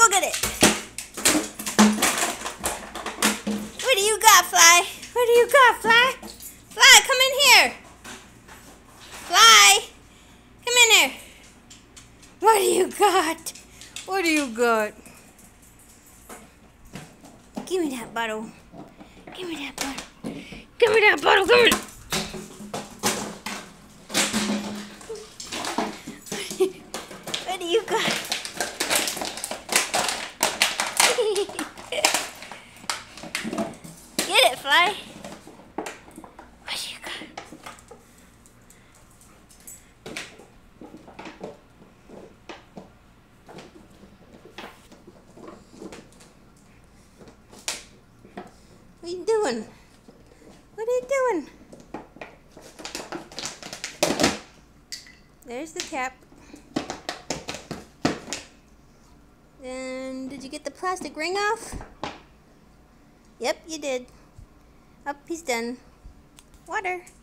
look at it. What do you got, Fly? What do you got, Fly? Fly, come in here. Fly, come in here. What do you got? What do you got? Give me that bottle. Give me that bottle. Give me that bottle. Give me. What do you got? Get it, Fly. What do you got? What are you doing? What are you doing? There's the tap. And did you get the plastic ring off? Yep, you did. Up, he's done. Water.